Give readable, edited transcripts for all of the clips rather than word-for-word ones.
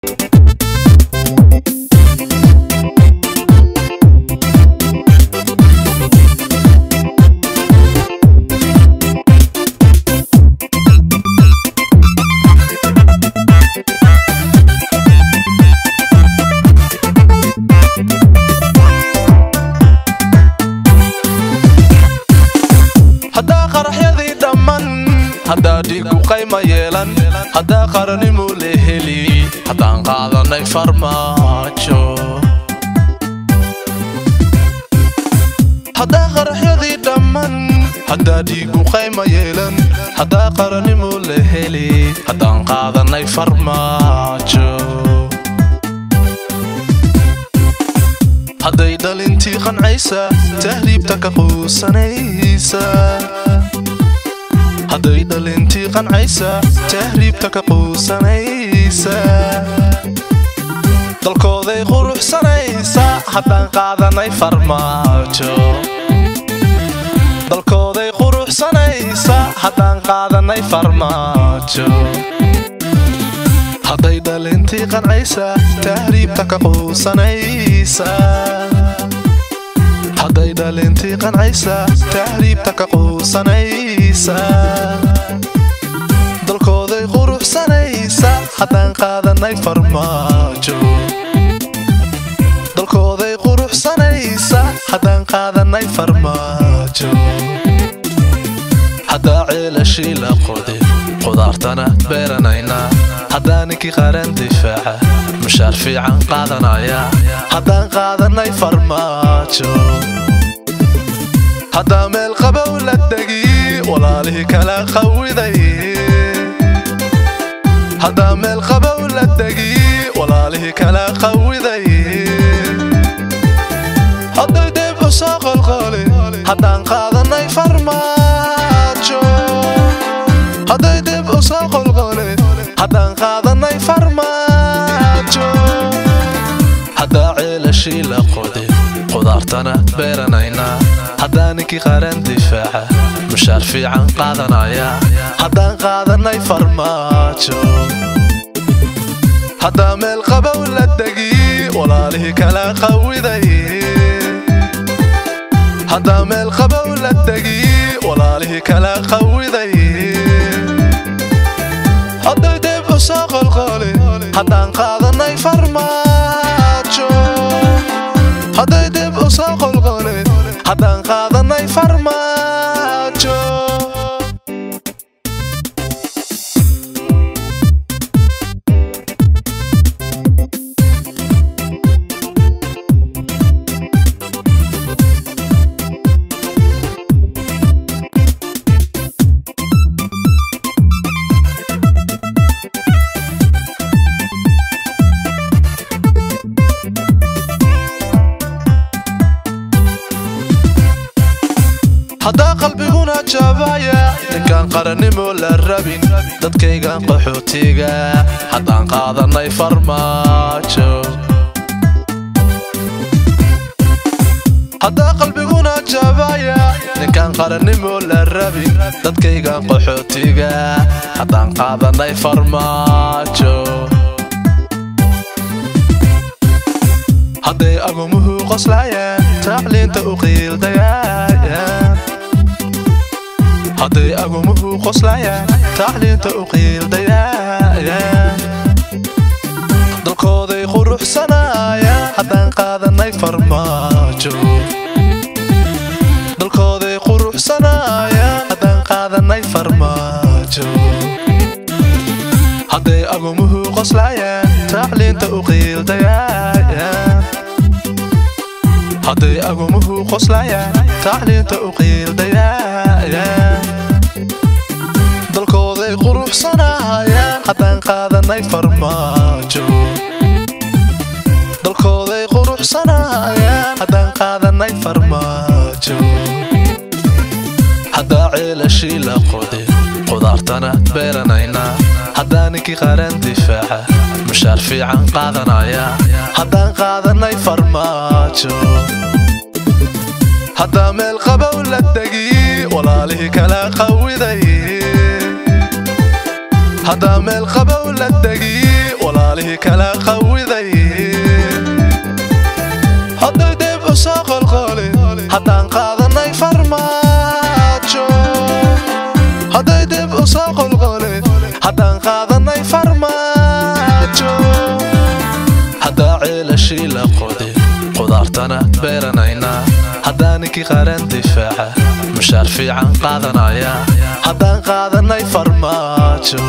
هدا ديكو قيمة يلان هدا قرني مولهلي هدا نقاضني فرماجو هدا قرح يدي دمان هدا ديكو قيمة يلان هدا قرني مولهلي هدا نقاضني فرماجو هدا يدل انتي قنعيسا تهريبتك قوسانيسا هدا يدل انتي قنعيسا تهريبتك قوسانيسا دلكودي قروح سانيسا هدا نقاضني فرماجو دلكودي قروح سانيسا هدا نقاضني فرماجو هدا يدل انتي قنعيسا تهريبتك قوسانيسا هدا يدل انتي قنعيسا تهريبتك قوسانيسا دلكودي قروح سانيسا هدا نقاضني فرماجو دلكودي قروح سانيسا هدا نقاضني فرماجو هدا عيلاشي لا قودي قدارتنا بيرانينا هدا نكي قارن دفاعه مشار فيعن قادنايا هدا نقاضني فرماجو هدا ميل قبو لا دقي walaalihii kala qawiday hada meel qabow la dagi walaalihii kala qawiday haday dib u soo qalqali hadaan qaadanay farmaajo haday dib u soo qalqali hadaan qaadanay farmaajo hada ceelashii la qoday qudaartana beeranayna هدانكي قارن دفاعه مشار فيعن قادنايا هدان قادناي فرماجو هدا ميل قبو لا دقي walaalihii kala qawiday هدا ميل قبو لا دقي walaalihii kala qawiday haday dib u soo qalqali hadaan qaadanay farmaajo haday dib u soo qalqali هدان قادناي فرماجو هدا قلبiguna jabaya ninkan qaranimo la rabin dadkaygan qaxootiga hadaan qaadanay farmaajo hada qalbiguna jabaya ninkan qaranimo la rabin dadkaygan qaxootiga hadaan qaadanay farmaajo haday agumuhu qoslayaan tacliinta u qiildayaan هدي أقومه قصلايا تعلينت أقيل ديايا دلكودي قروح سنايا هدان قادناي فرماجو دلكودي قروح سنايا هدان قادناي فرماجو هدي أقومه قصلايا تعلينت أقيل ديايا هدي أقومه قصلايا تعلينت أقيل ديايا دلكودي قروح سنايا هدان قادناي فرماجو دلكودي قروح سنايا هدان قادناي فرماجو هدا عيلاشي لا قودي qudaartana beeranayna hadaanki qaran difaaca mashar fiican qaadanaya hadaan qaadanay farmaajo hada meel qabow la dagi walaalihii kala qawiday هدا ميل قبو لا دقي walaalihii kala qawday hadday dib u soo qolqolin haddaan qaadanay farmaajo hadday dib u soo qolqolin haddaan qaadanay farmaajo haddaa ceelashii la qodin qudaartana beeranaynaa haddaan ninkii qaran difaaca mushaar fiican qaadanaya haddaan qaadanay farmaajo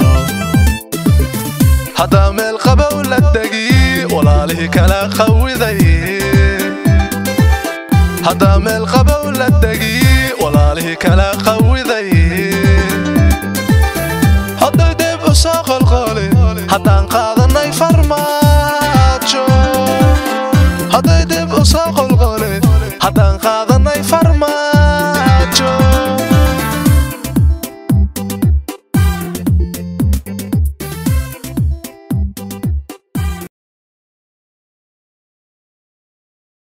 haddaan meel qabow la degi walaalihii kala qawday haddaan meel qabow la degi walaalihii kala qawday